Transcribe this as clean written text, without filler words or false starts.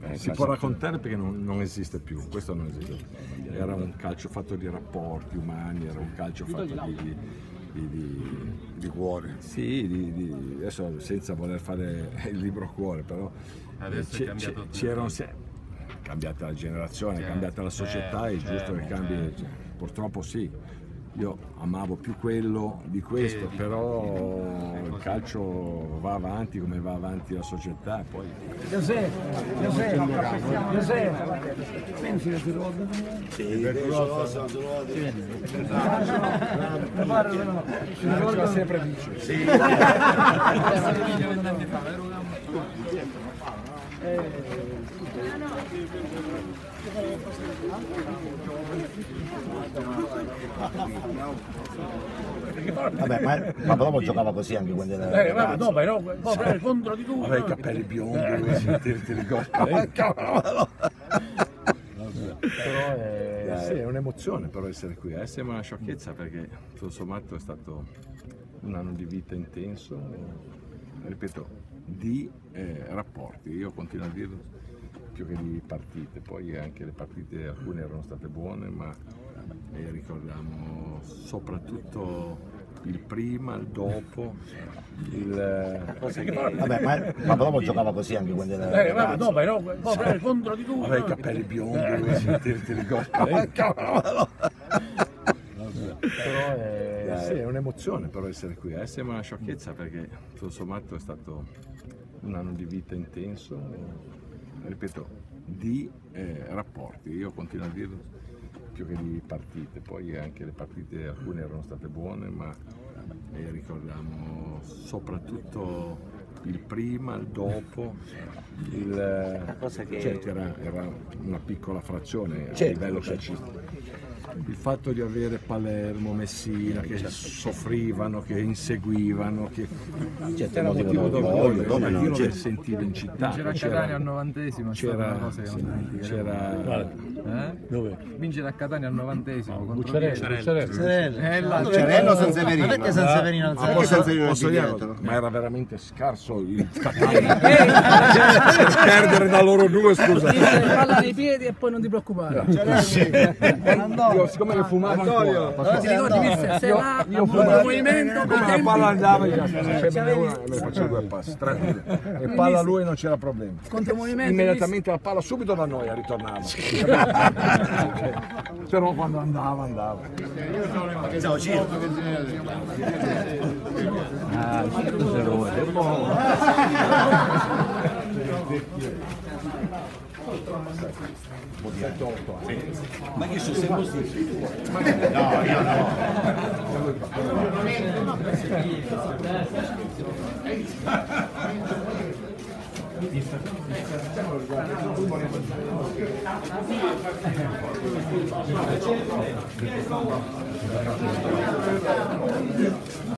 Si può raccontare perché non esiste più, questo non esiste più. Era un calcio fatto di rapporti umani, era un calcio fatto di cuore. Sì, adesso senza voler fare il libro cuore, però adesso è cambiato è cambiata la generazione, è cambiata la società, è giusto che cambi, purtroppo sì. Io amavo più quello di questo, però il calcio va avanti come va avanti la società. Poi... Giuseppe, pensi che si ricorda? Sì, si sempre vince. Sì. Vabbè, ma dopo giocava così anche quando era no, però contro di tu. Aveva i capelli biondi, ti ricordi? Però sì, è un'emozione però essere qui, sembra una sciocchezza perché tutto sommato è stato un anno di vita intenso, ripeto, di rapporti, io continuo a dirlo, più che di partite, poi anche le partite alcune erano state buone, ma ricordiamo soprattutto il prima, il dopo, Vabbè, ma dopo giocava così anche quando era no, però contro di tu. aveva i capelli biondi, ti ricordi? Però sì, è un'emozione però essere qui, sembra una sciocchezza perché tutto sommato è stato un anno di vita intenso, ripeto, di rapporti, io continuo a dirlo, più che di partite, poi anche le partite alcune erano state buone, ma ricordiamo soprattutto il prima, il dopo, era una piccola frazione a livello calcistico. Il fatto di avere Palermo, Messina che soffrivano, che inseguivano, che era un motivo d'orgoglio, io lo sentivo in città. Vincere a Catania al 90esimo c'era una cosa che non dimenticheremo. Dove? Vincere a Catania al 90esimo contro Bucciarello San Severino. Ma perché San Severino al Posso dire, ma era veramente scarso il Catania per perdere da loro due, scusa. Palla nei piedi e poi non ti preoccupare. Io, siccome fumavo ancora, Ti ricordi che sei là, io fumavo, movimento, come la palla andava, io facevo due passi, tranquillo, e palla a lui non c'era problema. Immediatamente la palla subito da noi ritornava. Però quando andava. Ciao Ciro. Ma che sono sempre così? No, io no.